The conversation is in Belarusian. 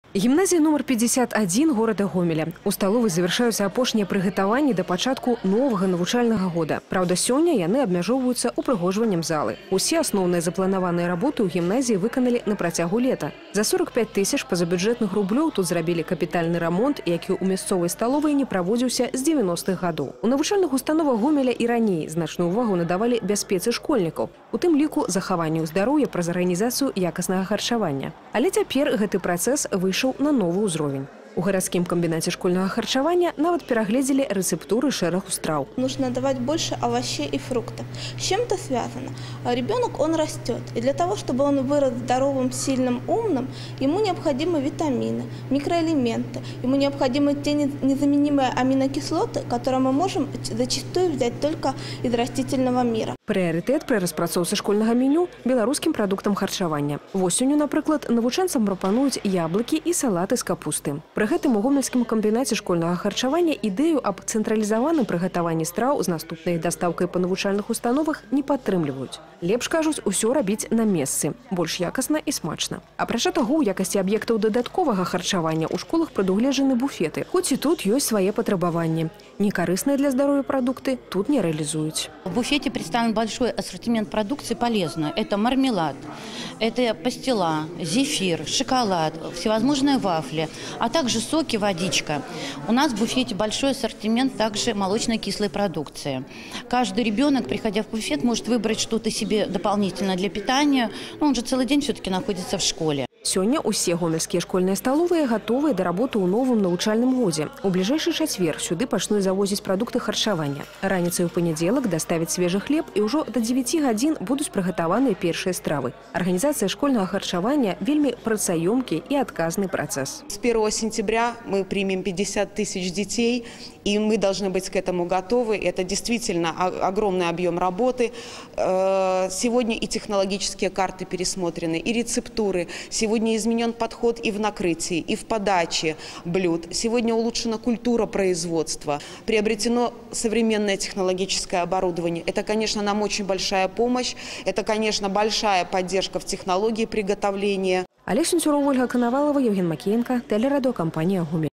Гимназия номер 51 города Гомеля. У столовой завершаются апошнія приготовления до початку нового навучального года. Правда, сегодня яны обмяжовываются упрыгоживанием залы. Усе основные запланованные работы у гимназии выконали на протягу лета. За 45 тысяч позабюджетных рублёў тут зрабілі капитальный ремонт, які у мясцовай столовой не праводзіўся з 90-х годов. У навучальных установах Гомеля и раней значную увагу надавали бяспецы школьников, у тым ліку захаванню здароўя праз арганізацыю якаснага харчавання. Але цяпер гэты працэс выйшаў на новый ўзровень. У гарадскім комбинате школьного харчавання нават перагледзелі рецептуры шэрагу страў. Нужно давать больше овощей и фруктов. С чем это связано? Ребенок, он растет. И для того, чтобы он вырос здоровым, сильным, умным, ему необходимы витамины, микроэлементы. Ему необходимы те незаменимые аминокислоты, которые мы можем зачастую взять только из растительного мира. Прыярытэт пры распрацоўцы школьнага меню беларускім прадуктам харчавання. Восенню, напрыклад, навучэнцам прапануюць яблыкі і салаты з капусты. Пры гэтым у гомельскім камбінаце школьнага харчавання ідэю аб цэнтралізаваным прыгатаванні страў з наступнай дастаўкай па навучальных установах не падтрымліваюць. Лепш, кажуць, усё рабіць на месцы, больш якасна і смачна. Апрача таго, у якасці аб'ектаў дадатковага харчавання у школах прадугледжаны буфеты. Хоць і тут ёсць свае патрабаванні. Некарысныя для здароўя прадукты тут не рэалізуюць. В буфете представлен большой ассортимент продукции полезной. Это мармелад, это пастила, зефир, шоколад, всевозможные вафли, а также соки, водичка. У нас в буфете большой ассортимент также молочно-кислой продукции. Каждый ребенок, приходя в буфет, может выбрать что-то себе дополнительно для питания. Но он же целый день все-таки находится в школе. Сёння усе гомельскія школьныя сталовыя гатовыя да работы ў новым навучальным годзе. У бліжэйшы чацвер сюды пачнуць завозіць прадукты харчавання. Раніцай у панядзелак даставяць свежы хлеб і ўжо да 9 гадзін будуць прыгатаваныя першыя стравы. Арганізацыя школьнага харчавання вельмі працаёмкі і адказны працэс. С 1 сентября мы примем 50 тысяч детей, и мы должны быть к этому готовы. Это действительно огромный объем работы. Сегодня и технологические карты пересмотрены, и рецептуры. Сегодня изменен подход и в накрытии, и в подаче блюд. Сегодня улучшена культура производства. Приобретено современное технологическое оборудование. Это, конечно, нам очень большая помощь. Это, конечно, большая поддержка в технологии приготовления. Олег Сенцюров, Ольга Коновалова, Евген Макеенко, телерадиокомпания «Гомель».